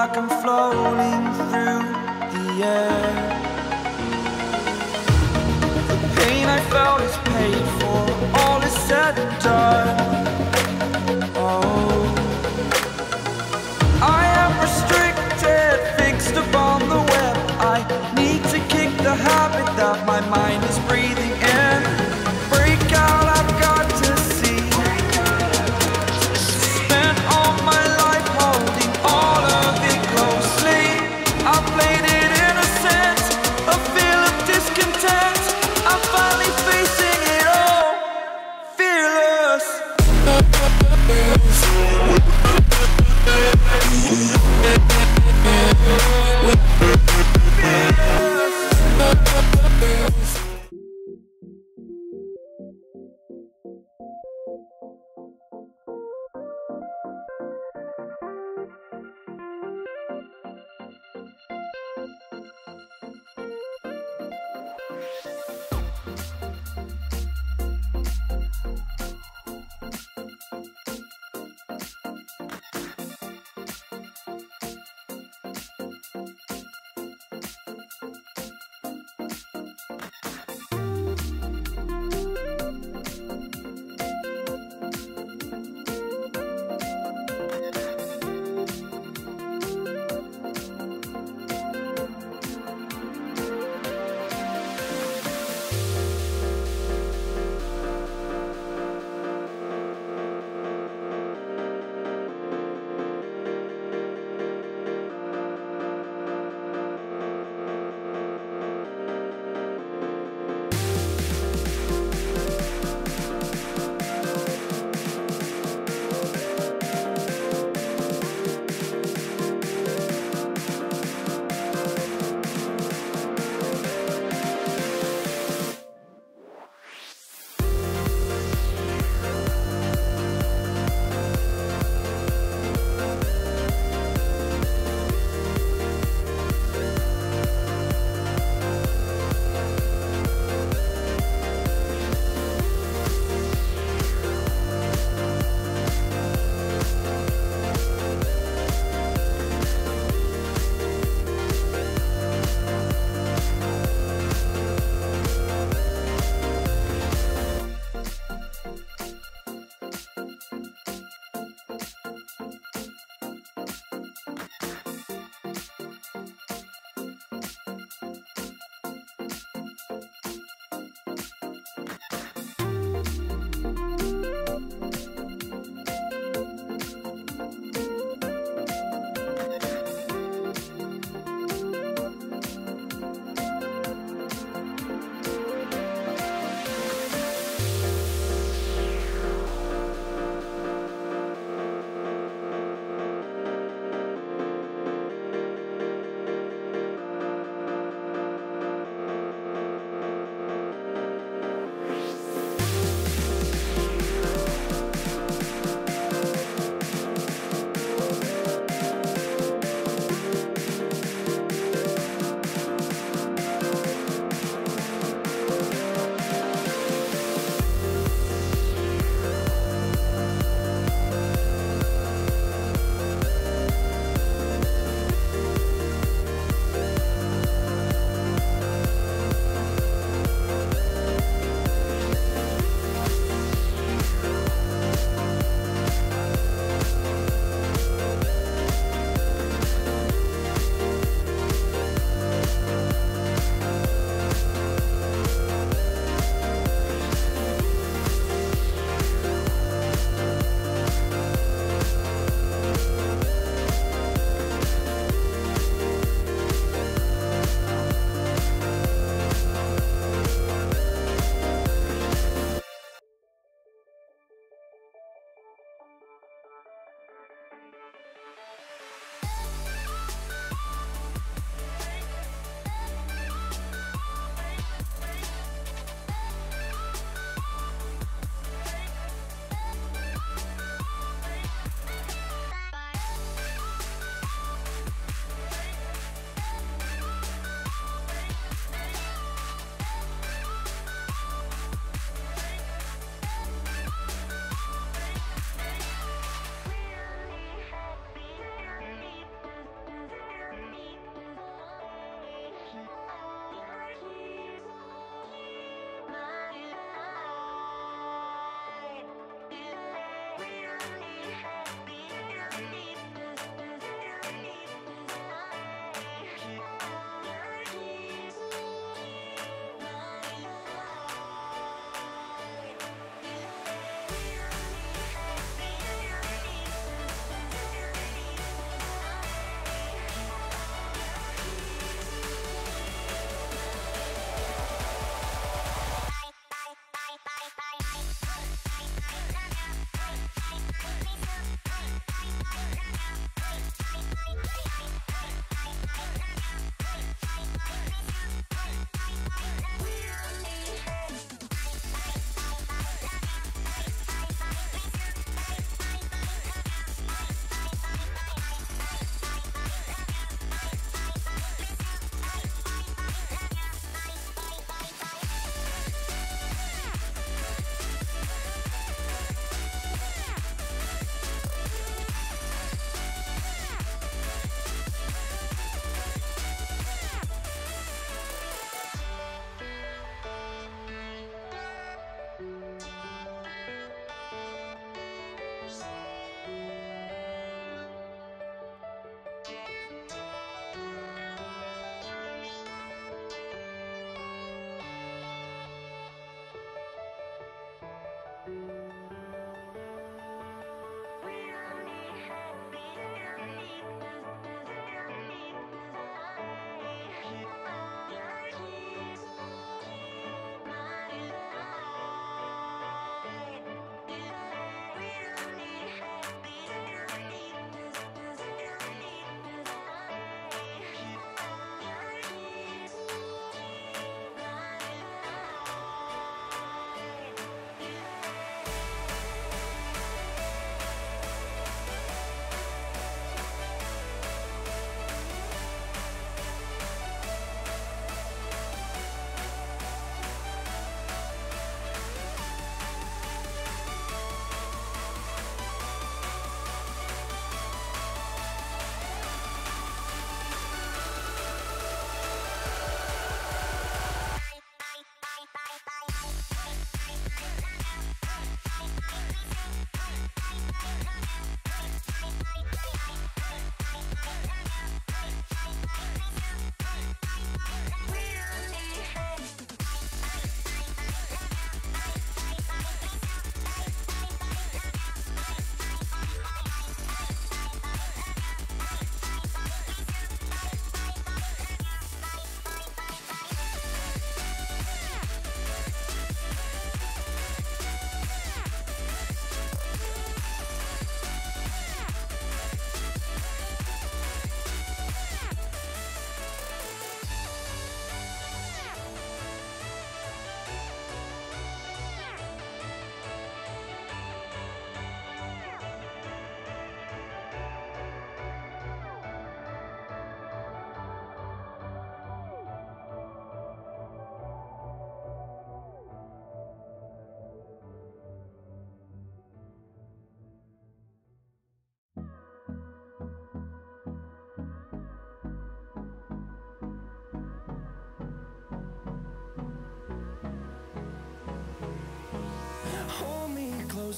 like I'm floating through the air. The pain I felt is paid for, all is said and done. Oh, I am restricted, fixed upon the web. I need to kick the habit that my mind is breathing in. Break out, I've got to see. Spent all my life holding all of it closely. I played it innocent, a feel of discontent. I'm finally facing it all, fearless.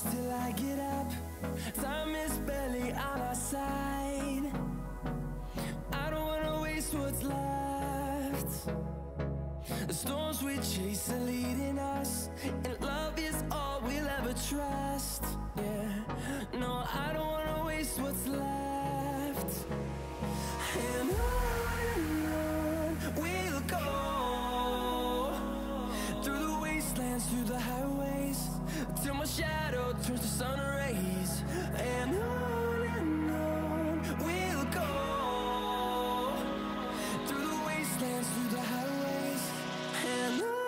hours till I get up. Time is barely on our side. I don't wanna waste what's left. The storms we chase are leading us, and love is all we'll ever trust. Yeah, no, I don't wanna waste what's left. And on we'll go, through the wastelands, through the highways, till my shadow turns to sun rays. And on we'll go, through the wastelands, through the highways, and on we'll go.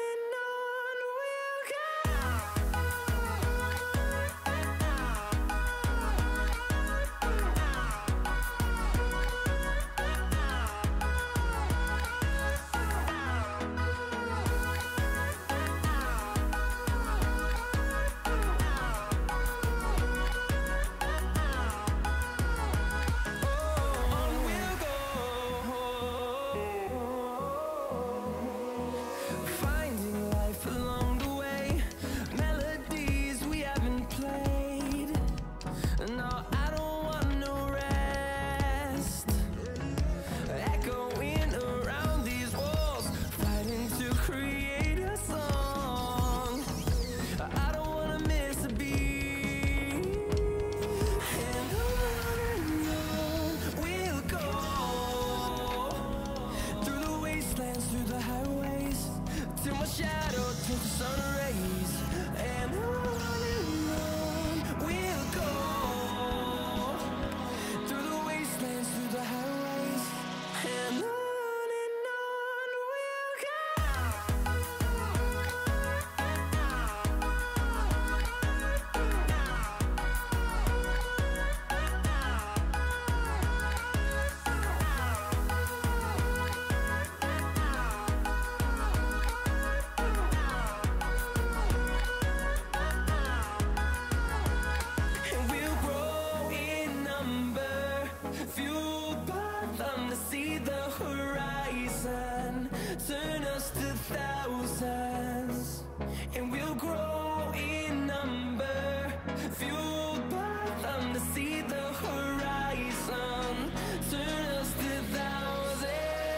Turn us to thousands, and we'll grow in number, fueled by them to see the horizon. Turn us to thousands,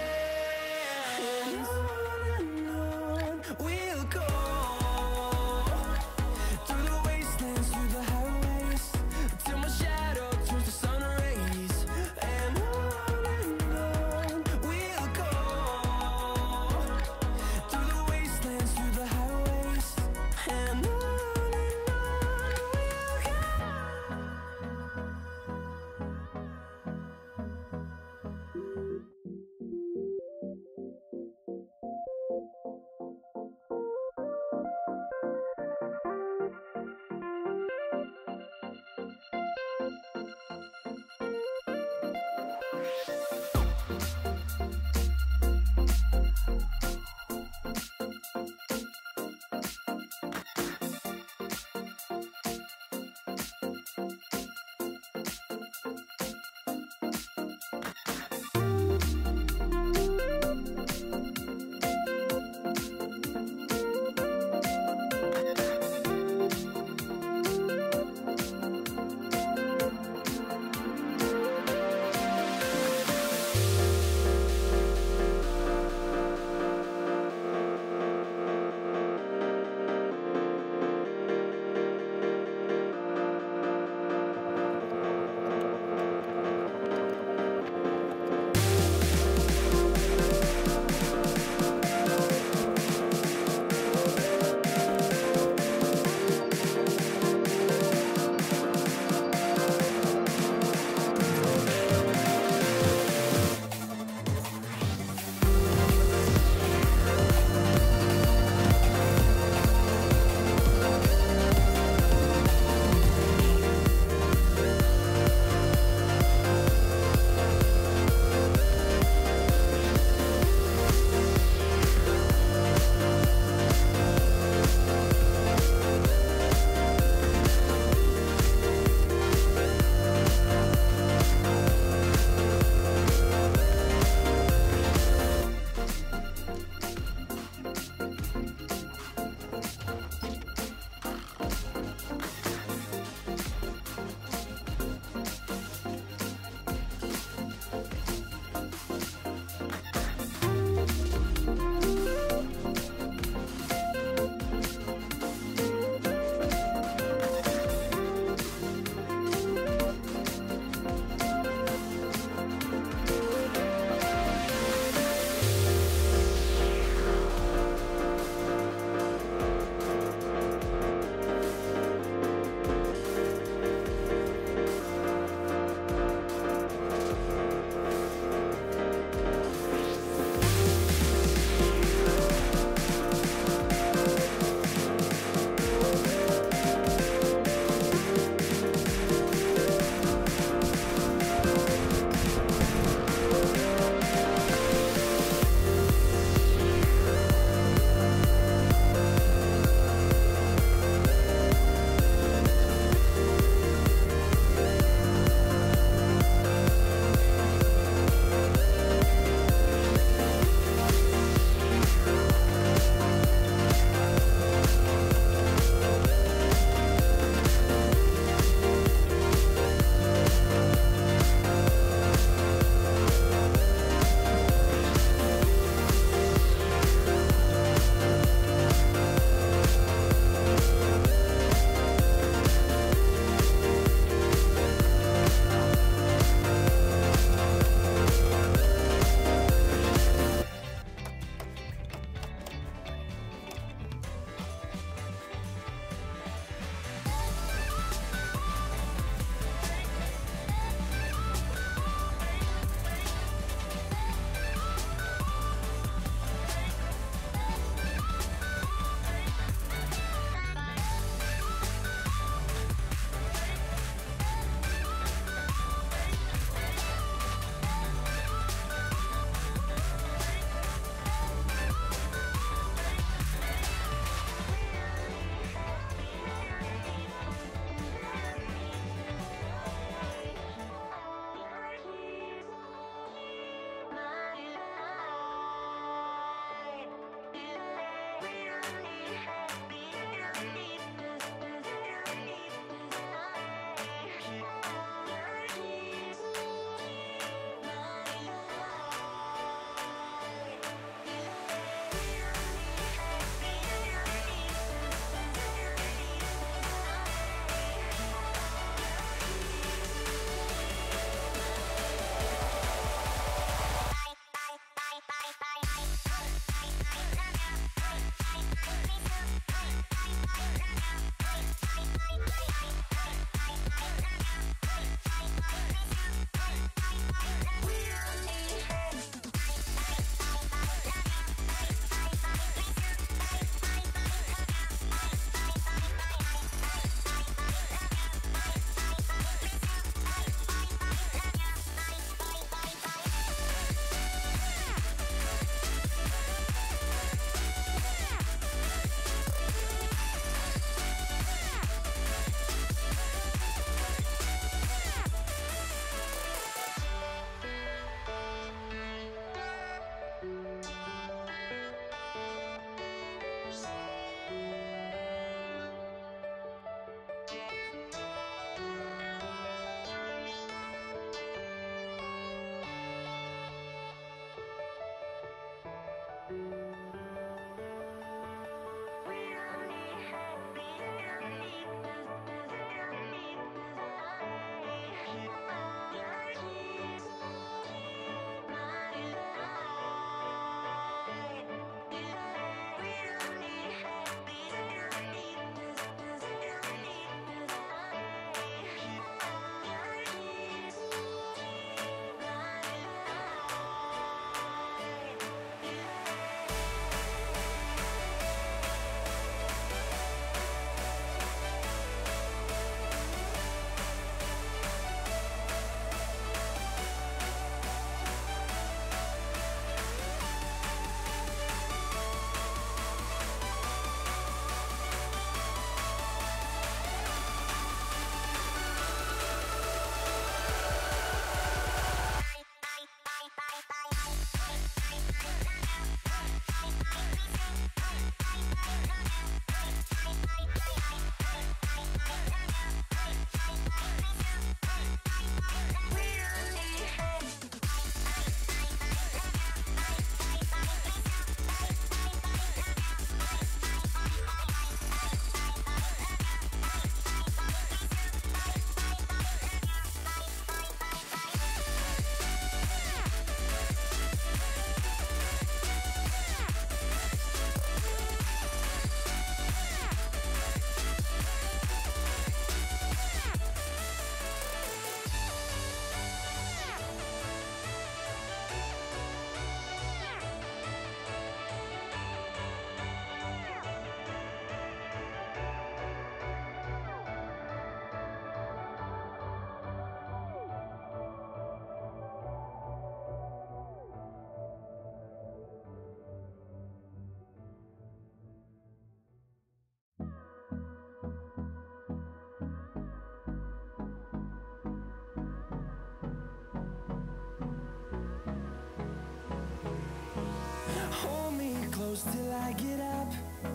and on we'll go, through the wastelands, through the highways, till my shadow turns to sun rays. And on we'll go, through the wastelands, through the highways, and on we'll go.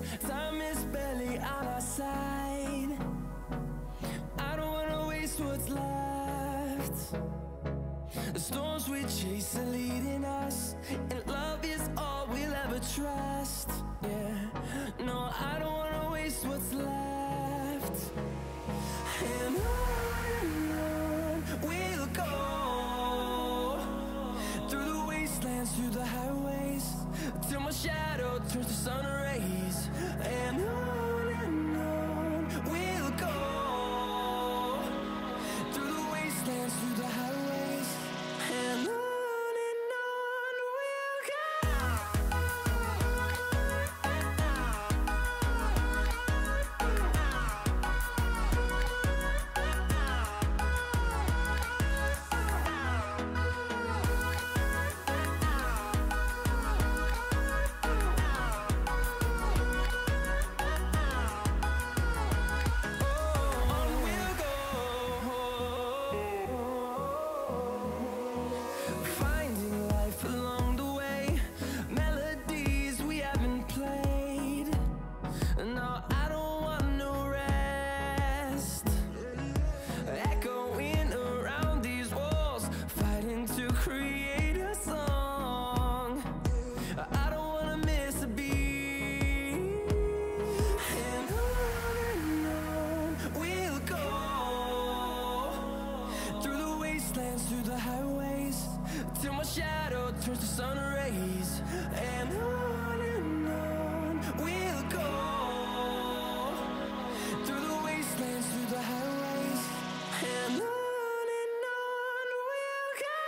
Time is barely on our side. I don't wanna waste what's left. The storms we chase are leading us, and love is all we'll ever trust. Yeah, no, I don't wanna waste what's left. And on we'll go, through the wastelands, through the highways, till my shadow turns to sun rays. And on we'll go, through the wastelands, through the highways, and on we'll go. Through the highways, till my shadow turns to sun rays. And on we'll go, through the wastelands, through the highways, and on we'll go.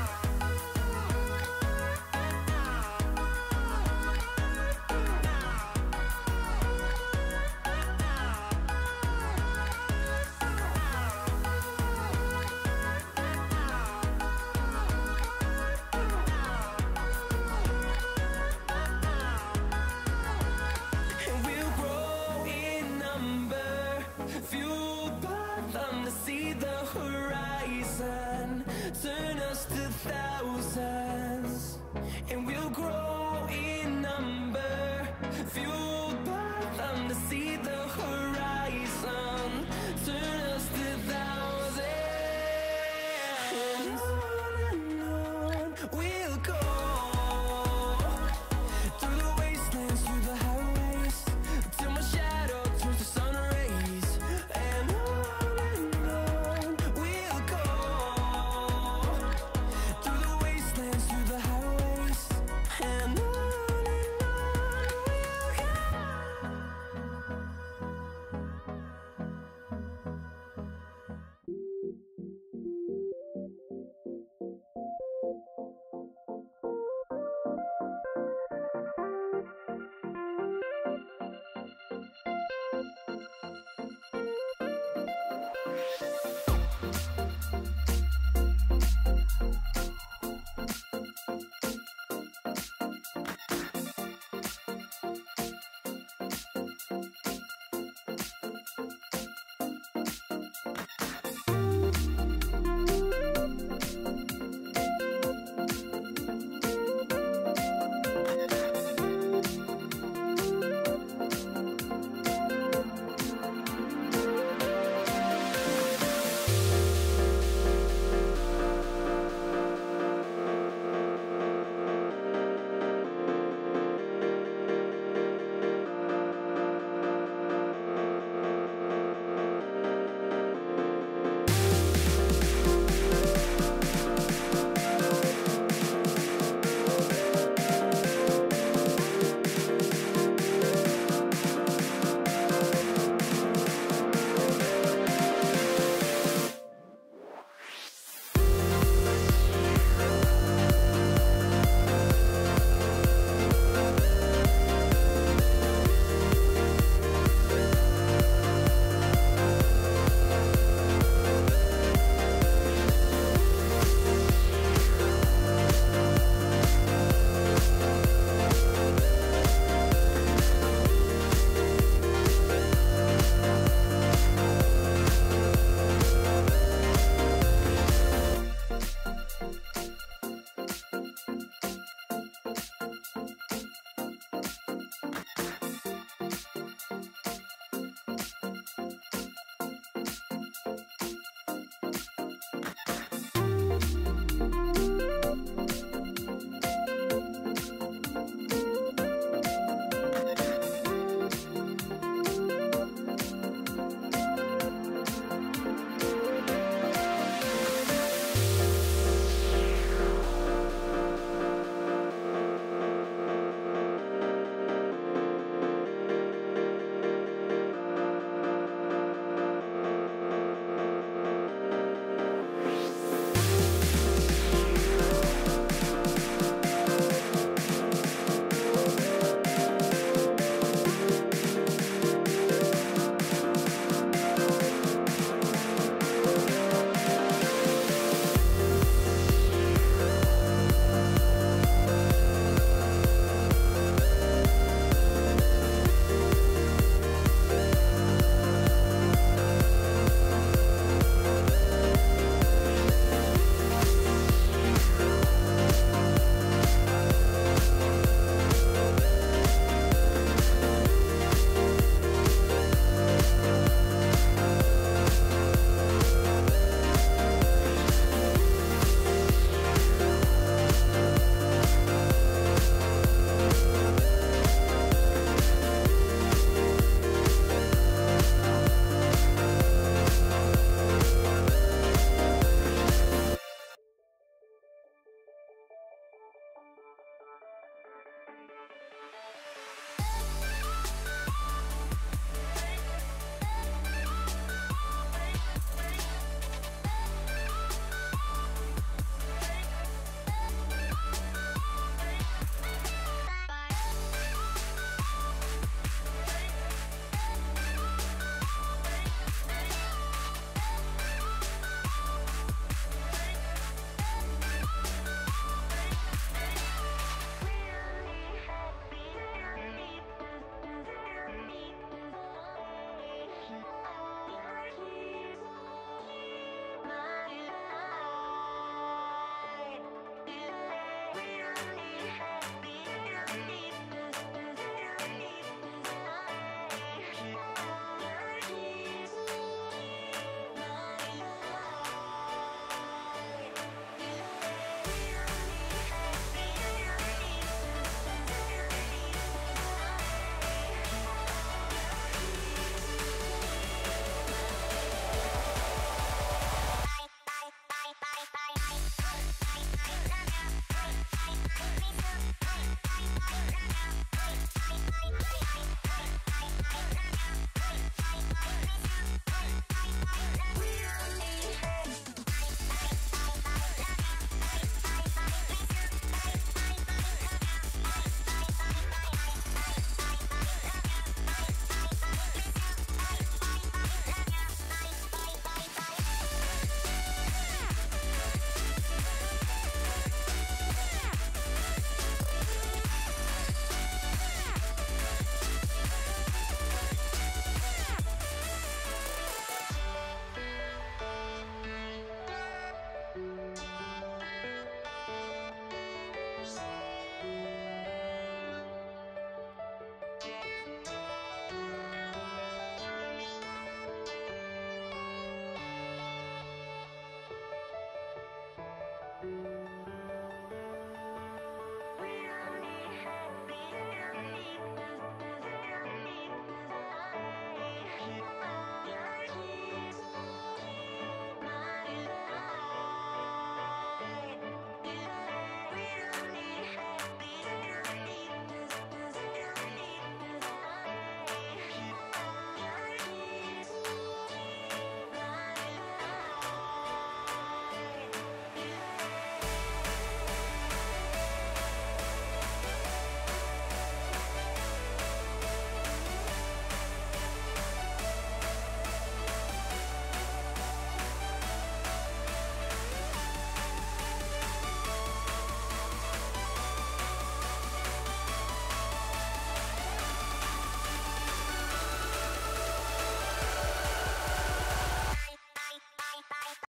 See the horizon, turn us to thousands, and we'll grow in number, fueled by them to see the horizon, turn us to thousands. And on we'll go, through the wastelands, through the highways, till my shadow turns to sun rays. And